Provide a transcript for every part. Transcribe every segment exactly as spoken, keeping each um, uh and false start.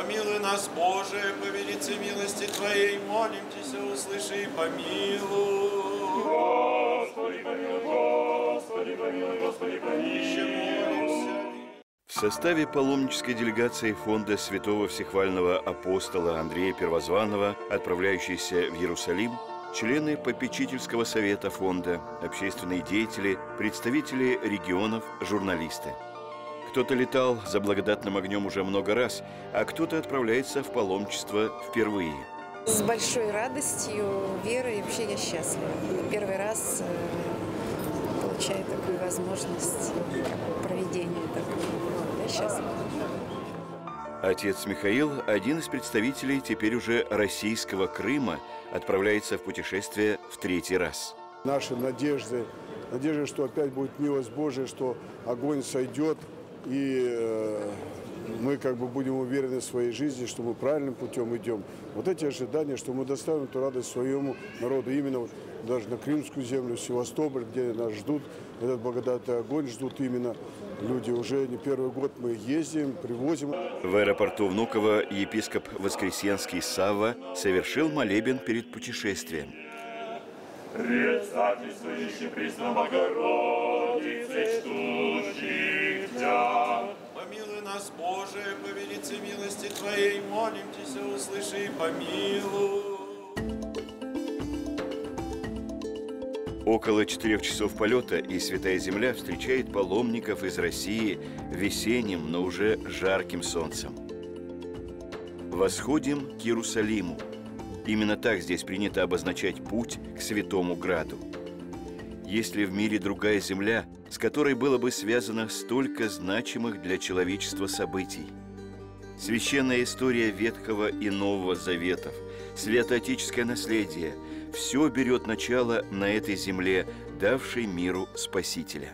Помилуй нас, Боже, по велице милости Твоей, молимся, услыши и помилуй. Господи, помилуй, Господи, помилуй, Господи, помилуй. В составе паломнической делегации фонда святого всехвального апостола Андрея Первозванного, отправляющейся в Иерусалим, члены попечительского совета фонда, общественные деятели, представители регионов, журналисты. Кто-то летал за благодатным огнем уже много раз, а кто-то отправляется в паломничество впервые. С большой радостью, верой, вообще я счастлива. Первый раз получаю такую возможность проведения такого. Я счастлива. Отец Михаил, один из представителей теперь уже российского Крыма, отправляется в путешествие в третий раз. Наши надежды, надежда, что опять будет милость Божия, что огонь сойдет, и э, мы как бы будем уверены в своей жизни, что мы правильным путем идем. Вот эти ожидания, что мы доставим эту радость своему народу, именно вот даже на Крымскую землю, в Севастополь, где нас ждут, этот благодатный огонь ждут именно люди. Уже не первый год мы ездим, привозим. В аэропорту Внуково епископ Воскресенский Савва совершил молебен перед путешествием. Предстательствующий присно Богородице, ждущих Тебя. Помилуй нас, Боже, по велице милости Твоей, молимся, услыши и помилуй. Около четырех часов полета, и Святая Земля встречает паломников из России весенним, но уже жарким солнцем. Восходим к Иерусалиму. Именно так здесь принято обозначать путь к Святому Граду. Есть ли в мире другая земля, с которой было бы связано столько значимых для человечества событий? Священная история Ветхого и Нового Заветов, святоотеческое наследие – все берет начало на этой земле, давшей миру Спасителя.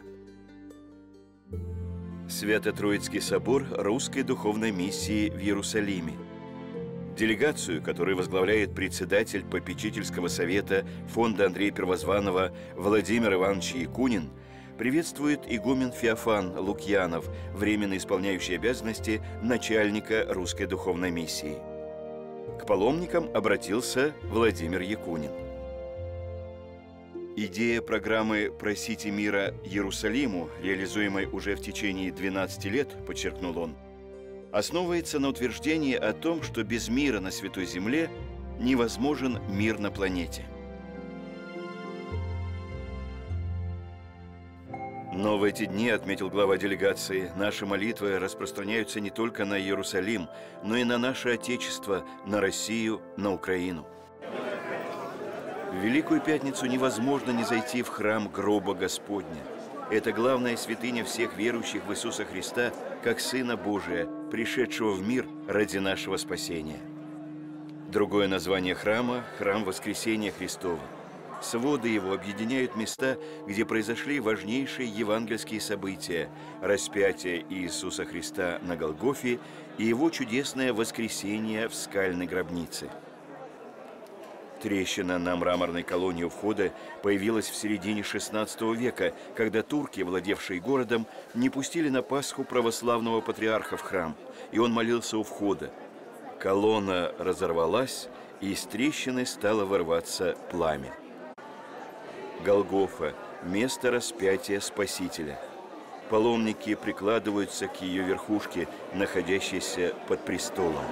Свято-Троицкий собор Русской духовной миссии в Иерусалиме. Делегацию, которую возглавляет председатель попечительского совета фонда Андрея Первозванного Владимир Иванович Якунин, приветствует игумен Феофан Лукьянов, временно исполняющий обязанности начальника Русской духовной миссии. К паломникам обратился Владимир Якунин. Идея программы «Просите мира Иерусалиму», реализуемой уже в течение двенадцати лет, подчеркнул он, основывается на утверждении о том, что без мира на Святой Земле невозможен мир на планете. Но в эти дни, отметил глава делегации, наши молитвы распространяются не только на Иерусалим, но и на наше Отечество, на Россию, на Украину. В Великую Пятницу невозможно не зайти в храм гроба Господня. Это главная святыня всех верующих в Иисуса Христа, как Сына Божия, пришедшего в мир ради нашего спасения. Другое название храма – храм Воскресения Христова. Своды его объединяют места, где произошли важнейшие евангельские события – распятие Иисуса Христа на Голгофе и его чудесное воскресение в скальной гробнице. Трещина на мраморной колонне у входа появилась в середине шестнадцатого века, когда турки, владевшие городом, не пустили на Пасху православного патриарха в храм, и он молился у входа. Колонна разорвалась, и из трещины стало вырываться пламя. Голгофа – место распятия Спасителя. Паломники прикладываются к ее верхушке, находящейся под престолом.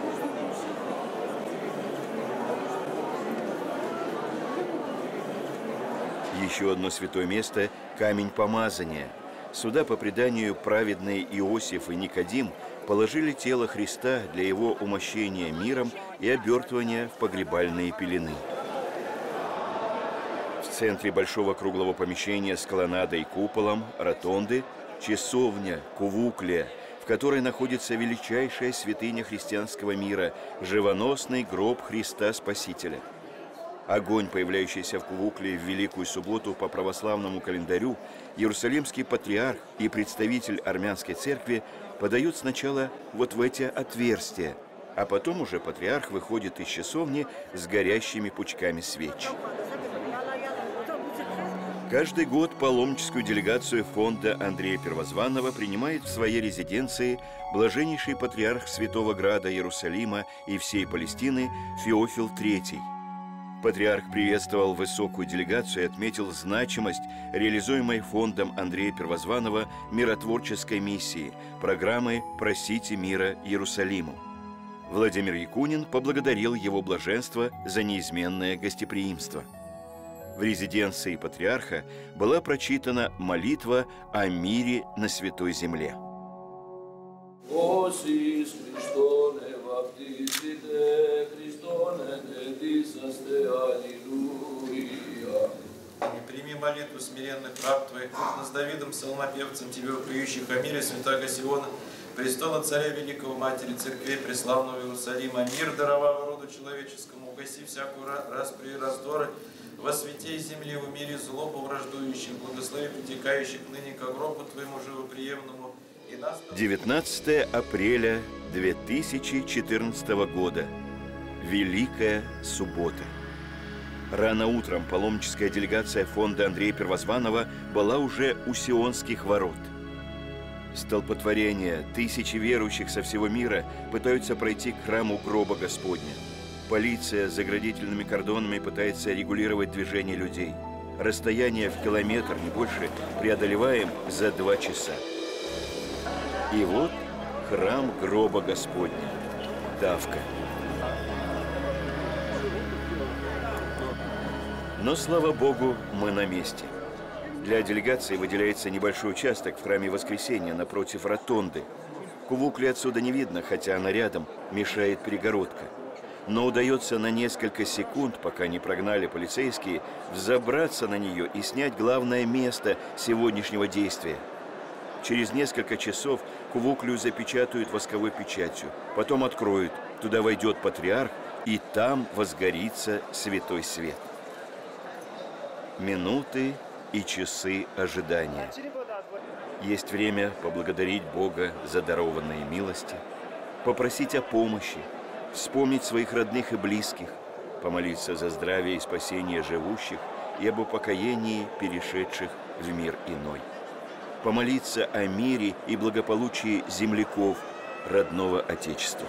Еще одно святое место – камень помазания. Сюда, по преданию, праведные Иосиф и Никодим положили тело Христа для его умощения миром и обертывания в погребальные пелены. В центре большого круглого помещения с колоннадой и куполом, ротонды, часовня, кувуклия, в которой находится величайшая святыня христианского мира – живоносный гроб Христа Спасителя. Огонь, появляющийся в кувукле в Великую Субботу по православному календарю, Иерусалимский патриарх и представитель армянской церкви подают сначала вот в эти отверстия, а потом уже патриарх выходит из часовни с горящими пучками свеч. Каждый год паломническую делегацию фонда Андрея Первозванного принимает в своей резиденции блаженнейший патриарх Святого Града Иерусалима и всей Палестины Феофил третий. Патриарх приветствовал высокую делегацию и отметил значимость реализуемой фондом Андрея Первозванного миротворческой миссии, программы «Просите мира Иерусалиму». Владимир Якунин поблагодарил его блаженство за неизменное гостеприимство. В резиденции патриарха была прочитана молитва о мире на Святой Земле. Прими молитву смиренных раб Твоих, с Давидом, псалмопевцем Тебе, вопиющих о мире святаго Сиона, престола Царя Великого, Матери Церквей, преславного Иерусалима, мир даровав роду человеческому, угаси всякую распри и раздоры, во свете земли, в мире злобу враждующих, благослови притекающих ныне к гробу Твоему живоприемному. И нас... девятнадцатое апреля две тысячи четырнадцатого года. Великая суббота. Рано утром паломническая делегация фонда Андрея Первозванного была уже у Сионских ворот. Столпотворение, тысячи верующих со всего мира пытаются пройти к храму гроба Господня. Полиция с заградительными кордонами пытается регулировать движение людей. Расстояние в километр, не больше, преодолеваем за два часа. И вот храм гроба Господня. Давка. Но, слава Богу, мы на месте. Для делегации выделяется небольшой участок в храме Воскресения напротив ротонды. Кувукли отсюда не видно, хотя она рядом, мешает перегородка. Но удается на несколько секунд, пока не прогнали полицейские, взобраться на нее и снять главное место сегодняшнего действия. Через несколько часов кувуклю запечатают восковой печатью, потом откроют, туда войдет патриарх, и там возгорится святой свет. Минуты и часы ожидания. Есть время поблагодарить Бога за дарованные милости, попросить о помощи, вспомнить своих родных и близких, помолиться за здравие и спасение живущих и об упокоении перешедших в мир иной. Помолиться о мире и благополучии земляков родного Отечества.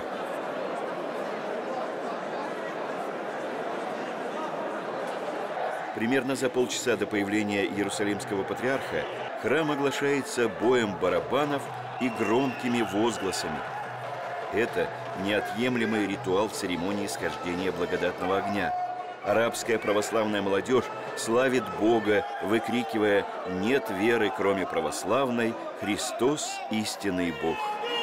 Примерно за полчаса до появления Иерусалимского патриарха храм оглашается боем барабанов и громкими возгласами. Это неотъемлемый ритуал церемонии схождения благодатного огня. Арабская православная молодежь славит Бога, выкрикивая «Нет веры, кроме православной, Христос – истинный Бог».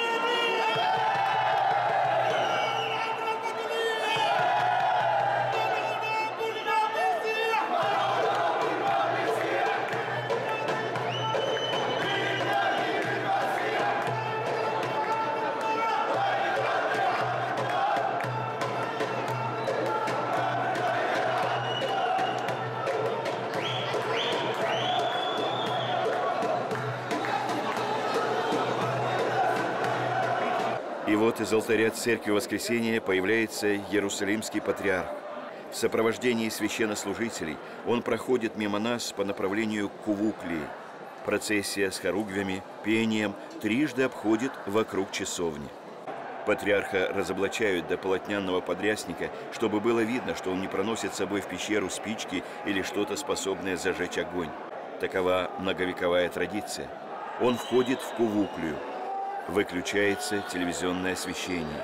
И вот из алтаря Церкви Воскресения появляется Иерусалимский патриарх. В сопровождении священнослужителей он проходит мимо нас по направлению к Кувуклии. Процессия с хоругвями, пением трижды обходит вокруг часовни. Патриарха разоблачают до полотняного подрясника, чтобы было видно, что он не проносит с собой в пещеру спички или что-то, способное зажечь огонь. Такова многовековая традиция. Он входит в Кувуклию. Выключается телевизионное освещение.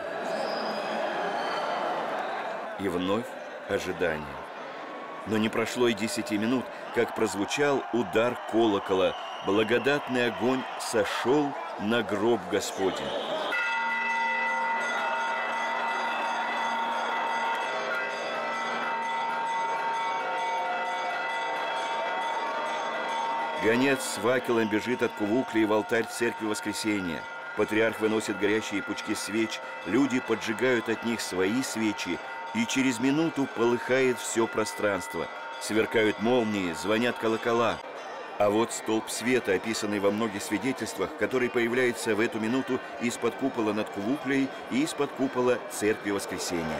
И вновь ожидание. Но не прошло и десяти минут, как прозвучал удар колокола. Благодатный огонь сошел на гроб Господень. Гонец с факелом бежит от Кувуклии в алтарь Церкви Воскресения. Патриарх выносит горящие пучки свеч, люди поджигают от них свои свечи, и через минуту полыхает все пространство. Сверкают молнии, звонят колокола. А вот столб света, описанный во многих свидетельствах, который появляется в эту минуту из-под купола над Кувуклией и из-под купола Церкви Воскресения.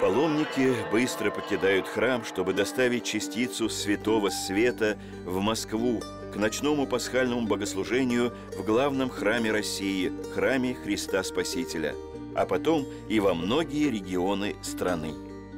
Паломники быстро покидают храм, чтобы доставить частицу святого света в Москву к ночному пасхальному богослужению в главном храме России, храме Христа Спасителя, а потом и во многие регионы страны.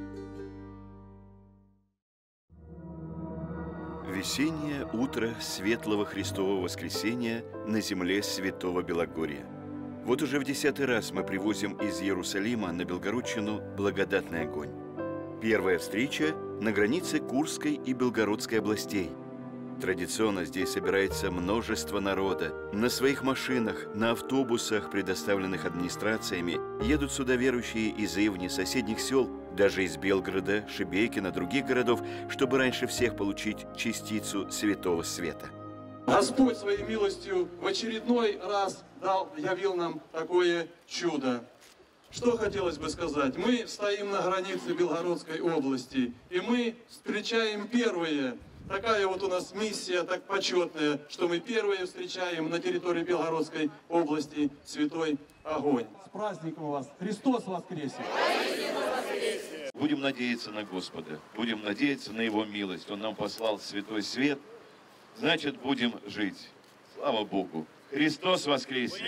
Весеннее утро светлого Христового воскресения на земле Святого Белогорья. Вот уже в десятый раз мы привозим из Иерусалима на Белгородчину благодатный огонь. Первая встреча на границе Курской и Белгородской областей. Традиционно здесь собирается множество народа. На своих машинах, на автобусах, предоставленных администрациями, едут сюда верующие из Ивни, соседних сел, даже из Белгорода, Шебекина, других городов, чтобы раньше всех получить частицу Святого Света. Господь своей милостью в очередной раз дал, явил нам такое чудо. Что хотелось бы сказать? Мы стоим на границе Белгородской области, и мы встречаем первые. Такая вот у нас миссия, так почетная, что мы первые встречаем на территории Белгородской области святой огонь. С праздником вас! Христос воскресе! Будем надеяться на Господа, будем надеяться на Его милость. Он нам послал святой свет, значит, будем жить. Слава Богу! Христос воскресе!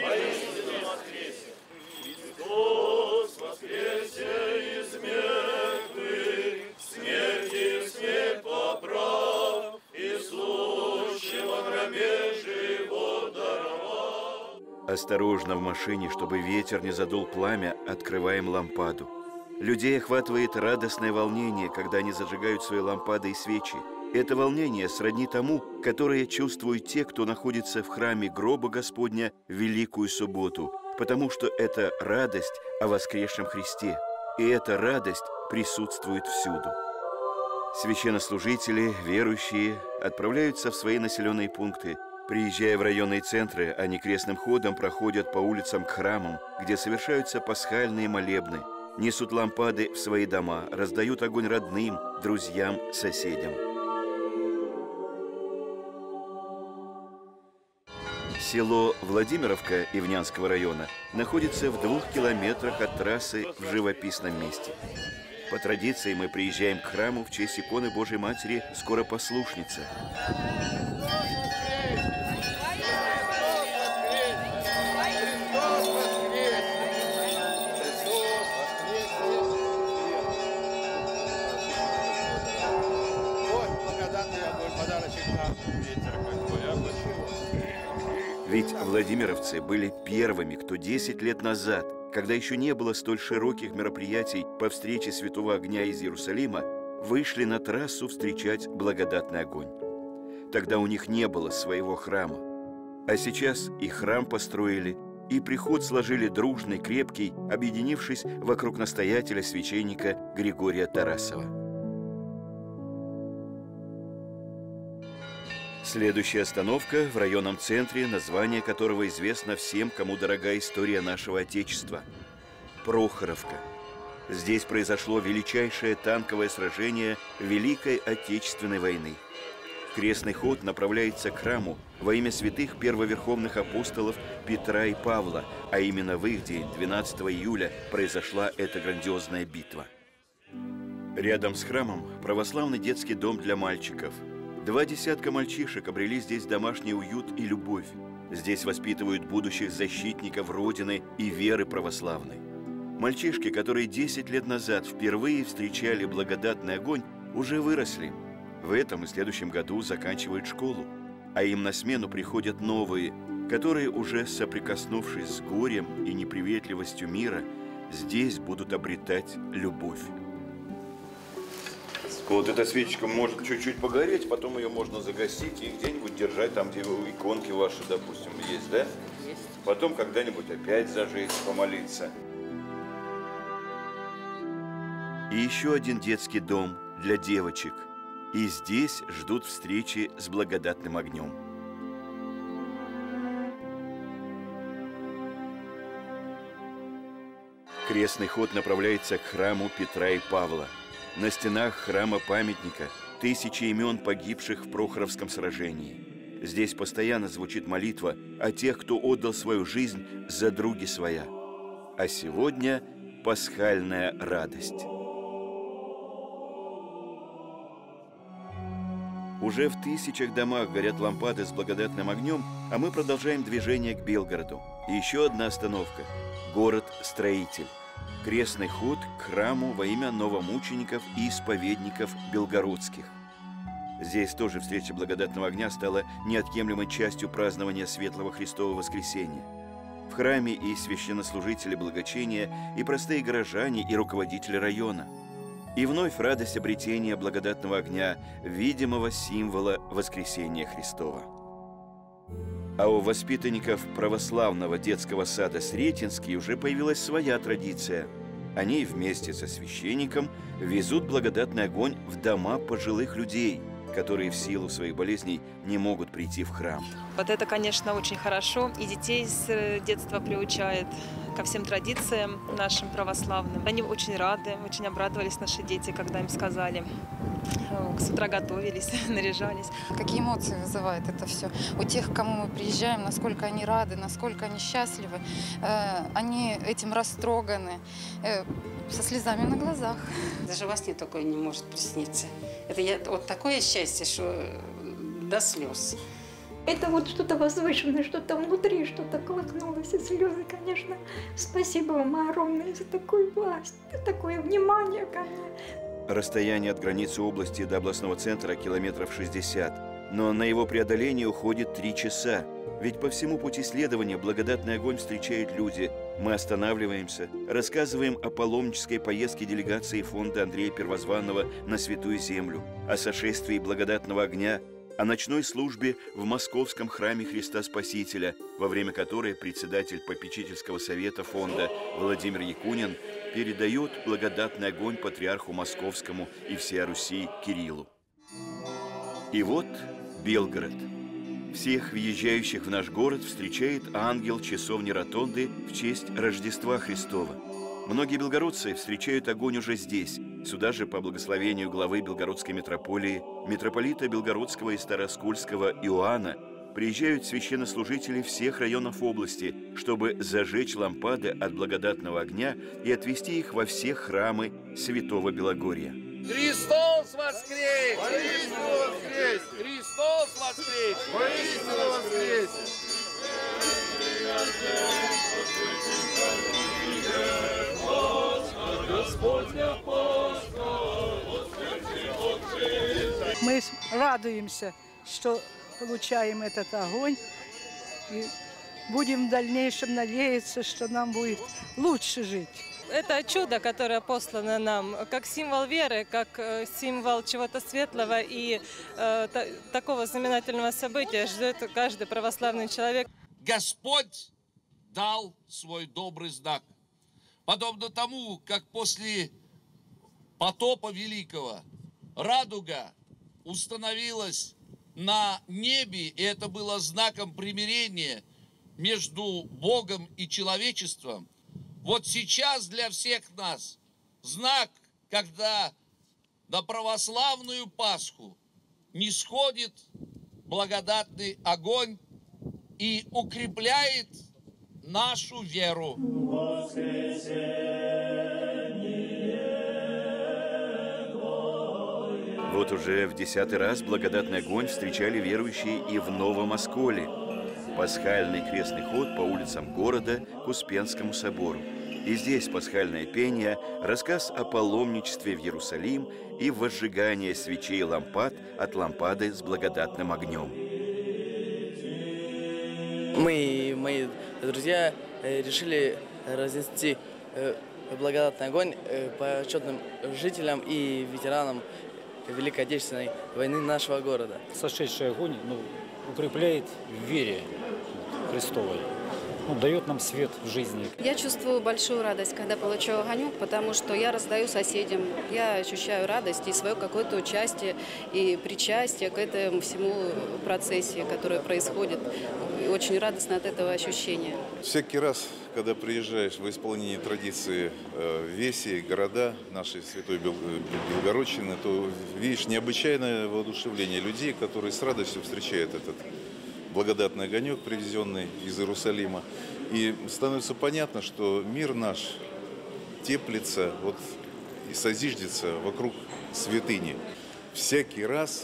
Христос воскресе из мертвых, смерти в смерть поправ, и сущего в рабе живот даровал. Осторожно в машине, чтобы ветер не задул пламя, открываем лампаду. Людей охватывает радостное волнение, когда они зажигают свои лампады и свечи. Это волнение сродни тому, которое чувствуют те, кто находится в храме гроба Господня в Великую Субботу, потому что это радость о воскресшем Христе, и эта радость присутствует всюду. Священнослужители, верующие, отправляются в свои населенные пункты. Приезжая в районные центры, они крестным ходом проходят по улицам к храмам, где совершаются пасхальные молебны, несут лампады в свои дома, раздают огонь родным, друзьям, соседям. Село Владимировка Ивнянского района находится в двух километрах от трассы в живописном месте. По традиции мы приезжаем к храму в честь иконы Божьей Матери Скоропослушницы. Ведь владимировцы были первыми, кто десять лет назад, когда еще не было столь широких мероприятий по встрече Святого Огня из Иерусалима, вышли на трассу встречать благодатный огонь. Тогда у них не было своего храма. А сейчас и храм построили, и приход сложили дружный, крепкий, объединившись вокруг настоятеля священника Григория Тарасова. Следующая остановка в районном центре, название которого известно всем, кому дорога история нашего Отечества – Прохоровка. Здесь произошло величайшее танковое сражение Великой Отечественной войны. Крестный ход направляется к храму во имя святых первоверховных апостолов Петра и Павла, а именно в их день, двенадцатого июля, произошла эта грандиозная битва. Рядом с храмом православный детский дом для мальчиков. Два десятка мальчишек обрели здесь домашний уют и любовь. Здесь воспитывают будущих защитников Родины и веры православной. Мальчишки, которые десять лет назад впервые встречали благодатный огонь, уже выросли. В этом и следующем году заканчивают школу. А им на смену приходят новые, которые, уже соприкоснувшись с горем и неприветливостью мира, здесь будут обретать любовь. Вот эта свечечка может чуть-чуть погореть, потом ее можно загасить и где-нибудь держать, там, где иконки ваши, допустим, есть, да? Есть. Потом когда-нибудь опять зажечь, помолиться. И еще один детский дом для девочек. И здесь ждут встречи с благодатным огнем. Крестный ход направляется к храму Петра и Павла. На стенах храма-памятника тысячи имен погибших в Прохоровском сражении. Здесь постоянно звучит молитва о тех, кто отдал свою жизнь за други своя. А сегодня пасхальная радость. Уже в тысячах домах горят лампады с благодатным огнем, а мы продолжаем движение к Белгороду. И еще одна остановка – город-строитель. Крестный ход к храму во имя новомучеников и исповедников белгородских. Здесь тоже встреча благодатного огня стала неотъемлемой частью празднования Светлого Христового Воскресения. В храме и священнослужители благочиния, и простые горожане, и руководители района. И вновь радость обретения благодатного огня, видимого символа воскресения Христова. А у воспитанников православного детского сада Сретенский уже появилась своя традиция. Они вместе со священником везут благодатный огонь в дома пожилых людей, которые в силу своих болезней не могут прийти в храм. Вот это, конечно, очень хорошо. И детей с детства приучает ко всем традициям нашим православным. Они очень рады, очень обрадовались наши дети, когда им сказали. С утра готовились, наряжались. Какие эмоции вызывает это все? У тех, к кому мы приезжаем, насколько они рады, насколько они счастливы. Э, они этим растроганы, э, со слезами на глазах. Даже во сне такое не может присниться. Это я, вот такое счастье, что до слез. Это вот что-то возвышенное, что-то внутри, что-то колыхнулось, и слезы, конечно. Спасибо вам огромное за такую власть, такое внимание ко мне. Расстояние от границы области до областного центра километров шестьдесят, но на его преодоление уходит три часа. Ведь по всему пути следования благодатный огонь встречают люди. Мы останавливаемся, рассказываем о паломнической поездке делегации фонда Андрея Первозванного на Святую Землю, о сошествии благодатного огня, о ночной службе в Московском храме Христа Спасителя, во время которой председатель попечительского совета фонда Владимир Якунин передает благодатный огонь патриарху Московскому и всей Руси Кириллу. И вот Белгород. Всех въезжающих в наш город встречает ангел часовни Ротонды в честь Рождества Христова. Многие белгородцы встречают огонь уже здесь. Сюда же, по благословению главы Белгородской митрополии, митрополита Белгородского и Староскольского Иоанна, приезжают священнослужители всех районов области, чтобы зажечь лампады от благодатного огня и отвести их во все храмы Святого Белогорья. Христос воскресе! Воистину воскресе! Христос воскресе! Воистину воскресе! Мы радуемся, что получаем этот огонь, и будем в дальнейшем надеяться, что нам будет лучше жить. Это чудо, которое послано нам, как символ веры, как символ чего-то светлого, и э, та, такого знаменательного события ждет каждый православный человек. Господь дал свой добрый знак. Подобно тому, как после потопа великого радуга установилась на небе, и это было знаком примирения между Богом и человечеством, вот сейчас для всех нас знак, когда на православную Пасху нисходит благодатный огонь и укрепляет нашу веру. Вот уже в десятый раз благодатный огонь встречали верующие и в Новом Осколе. Пасхальный крестный ход по улицам города к Успенскому собору. И здесь пасхальное пение, рассказ о паломничестве в Иерусалим и возжигание свечей и лампад от лампады с благодатным огнем. Мы и мои друзья решили разнести благодатный огонь почетным жителям и ветеранам Великой Отечественной войны нашего города. Сошедший огонь ну, укрепляет в вере Христовой, ну, дает нам свет в жизни. Я чувствую большую радость, когда получаю огонек, потому что я раздаю соседям. Я ощущаю радость и свое какое-то участие и причастие к этому всему процессе, который происходит. И очень радостно от этого ощущения. Всякий раз, когда приезжаешь в исполнении традиции веси, города нашей Святой Белгородчины, то видишь необычайное воодушевление людей, которые с радостью встречают этот благодатный огонек, привезенный из Иерусалима. И становится понятно, что мир наш теплится вот, и созиждется вокруг святыни. Всякий раз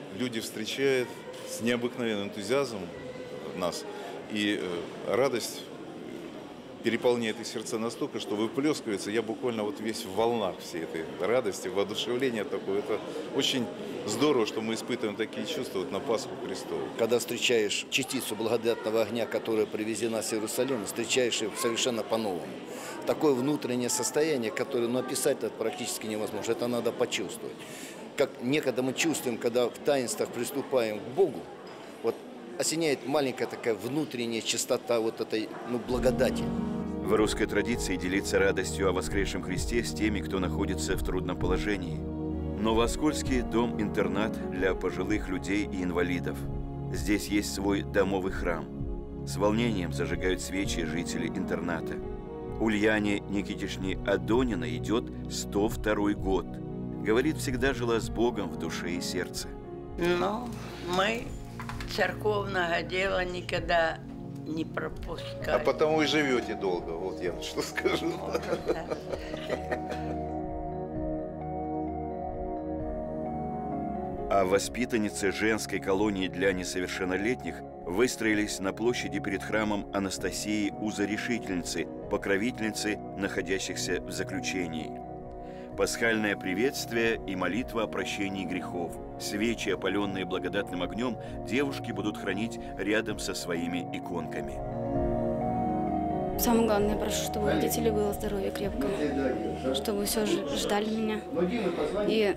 люди встречают с необыкновенным энтузиазмом нас. И радость переполняет их сердца настолько, что выплескивается. Я буквально вот весь в волнах всей этой радости, воодушевления такое. Это очень здорово, что мы испытываем такие чувства вот на Пасху Христову. Когда встречаешь частицу благодатного огня, которая привезена с Иерусалима, встречаешь ее совершенно по-новому. Такое внутреннее состояние, которое, ну, описать это практически невозможно. Это надо почувствовать. Как некогда мы чувствуем, когда в таинствах приступаем к Богу, вот осеняет маленькая такая внутренняя чистота вот этой, ну, благодати. В русской традиции делиться радостью о воскресшем Христе с теми, кто находится в трудном положении. Новооскольский дом-интернат для пожилых людей и инвалидов. Здесь есть свой домовый храм. С волнением зажигают свечи жители интерната. Ульяне Никитишне Адонина идет сто второй год. Говорит, всегда жила с Богом в душе и сердце. Ну, мы церковного дела никогда не пропускаем. А потому и живете долго, вот я что скажу. А воспитанницы женской колонии для несовершеннолетних выстроились на площади перед храмом Анастасии Узорешительницы, покровительницы, находящихся в заключении. Пасхальное приветствие и молитва о прощении грехов. Свечи, опаленные благодатным огнем, девушки будут хранить рядом со своими иконками. Самое главное, я прошу, чтобы у родителей было здоровье крепкое, чтобы все ждали меня. И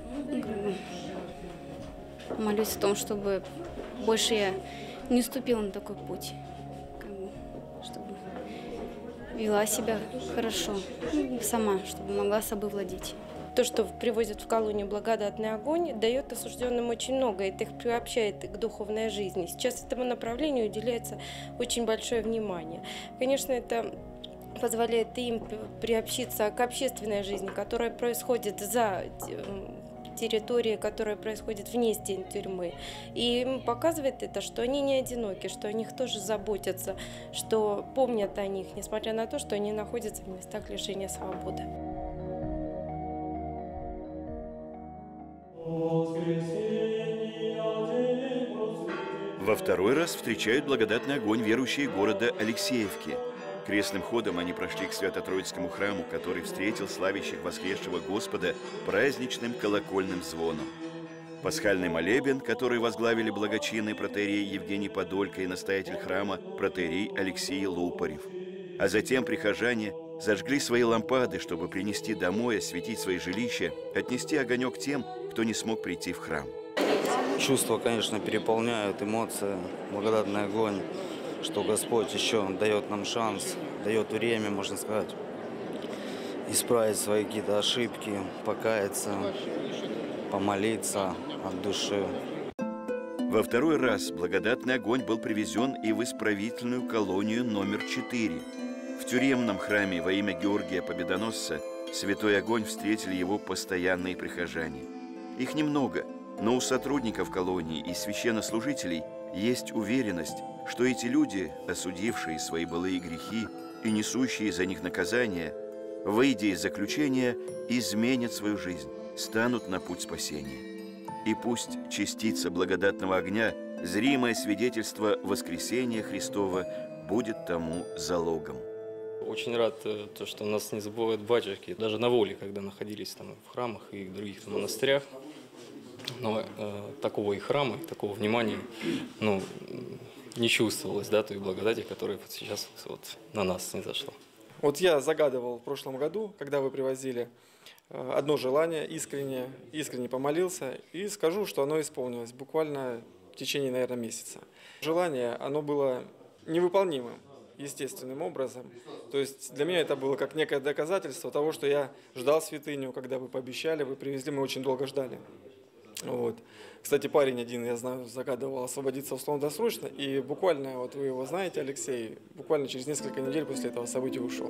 молюсь о том, чтобы больше я не ступила на такой путь, чтобы вела себя хорошо, сама, чтобы могла собой владеть. То, что привозят в колонию благодатный огонь, дает осужденным очень много, это их приобщает к духовной жизни. Сейчас этому направлению уделяется очень большое внимание. Конечно, это позволяет им приобщиться к общественной жизни, которая происходит за территорией, которая происходит вне стен тюрьмы. И показывает это, что они не одиноки, что о них тоже заботятся, что помнят о них, несмотря на то, что они находятся в местах лишения свободы. Во второй раз встречают благодатный огонь верующие города Алексеевки. Крестным ходом они прошли к Свято-Троицкому храму, который встретил славящих воскресшего Господа праздничным колокольным звоном. Пасхальный молебен, который возглавили благочинный протоиерей Евгений Подолько и настоятель храма протоиерей Алексей Лупарев. А затем прихожане зажгли свои лампады, чтобы принести домой, осветить свои жилища, отнести огонек тем, кто не смог прийти в храм. Чувства, конечно, переполняют, эмоции, благодатный огонь, что Господь еще дает нам шанс, дает время, можно сказать, исправить свои какие-то ошибки, покаяться, помолиться от души. Во второй раз благодатный огонь был привезен и в исправительную колонию номер четыре. В тюремном храме во имя Георгия Победоносца святой огонь встретили его постоянные прихожане. Их немного, но у сотрудников колонии и священнослужителей есть уверенность, что эти люди, осудившие свои былые грехи и несущие за них наказание, выйдя из заключения, изменят свою жизнь, станут на путь спасения. И пусть частица благодатного огня, зримое свидетельство воскресения Христова, будет тому залогом. Очень рад, то, что нас не забывают батюшки, даже на воле, когда находились там в храмах и в других там, монастырях. Но э, такого и храма, и такого внимания ну, не чувствовалось, да, той благодати, которая вот сейчас вот на нас не зашла. Вот я загадывал в прошлом году, когда вы привозили одно желание, искренне, искренне помолился, и скажу, что оно исполнилось буквально в течение, наверное, месяца. Желание, оно было невыполнимым, естественным образом. То есть для меня это было как некое доказательство того, что я ждал святыню, когда вы пообещали, вы привезли, мы очень долго ждали. Вот. Кстати, парень один, я знаю, загадывал освободиться условно-досрочно, и буквально, вот вы его знаете, Алексей, буквально через несколько недель после этого события ушел.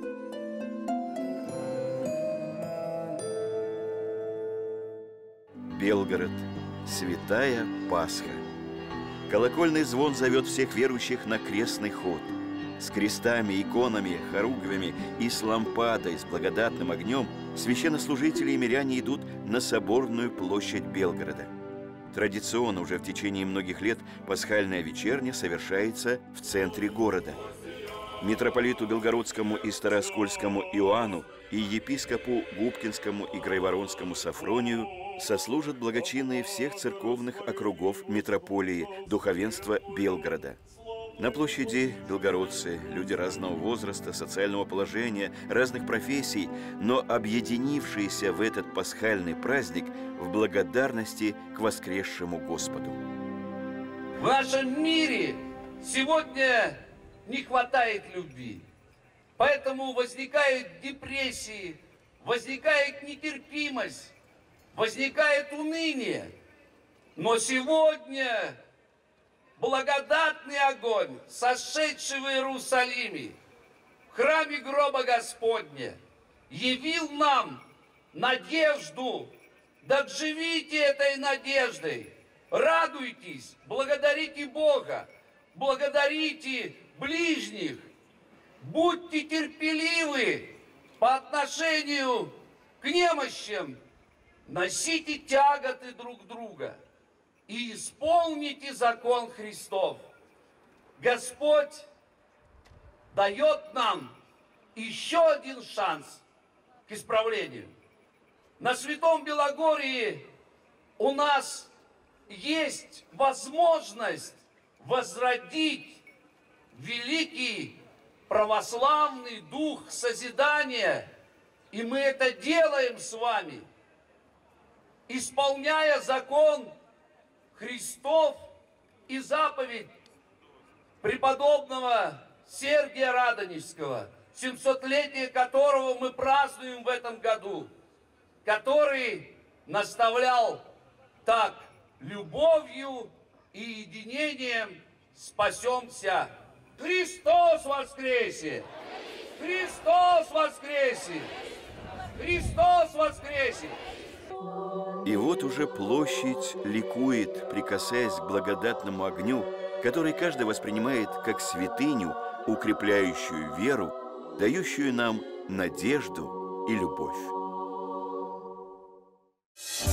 Белгород. Святая Пасха. Колокольный звон зовет всех верующих на крестный ход. С крестами, иконами, хоругвями и с лампадой с благодатным огнем священнослужители и миряне идут на соборную площадь Белгорода. Традиционно уже в течение многих лет пасхальная вечерня совершается в центре города. Митрополиту Белгородскому и Старооскольскому Иоанну и епископу Губкинскому и Грайворонскому Сафронию сослужат благочинные всех церковных округов митрополии, духовенства Белгорода. На площади белгородцы, люди разного возраста, социального положения, разных профессий, но объединившиеся в этот пасхальный праздник в благодарности к воскресшему Господу. В нашем мире сегодня не хватает любви, поэтому возникают депрессии, возникает нетерпимость, возникает уныние. Но сегодня благодатный огонь, сошедший в Иерусалиме, в храме гроба Господня, явил нам надежду. Так живите этой надеждой, радуйтесь, благодарите Бога, благодарите ближних, будьте терпеливы по отношению к немощам, носите тяготы друг друга и исполните закон Христов. Господь дает нам еще один шанс к исправлению. На Святом Белогорье у нас есть возможность возродить великий православный дух созидания, и мы это делаем с вами, исполняя закон Христов и заповедь преподобного Сергия Радонежского, семисотлетие которого мы празднуем в этом году, который наставлял так: любовью и единением спасемся. Христос воскресе! Христос воскресе! Христос воскресе! И вот уже площадь ликует, прикасаясь к благодатному огню, который каждый воспринимает как святыню, укрепляющую веру, дающую нам надежду и любовь.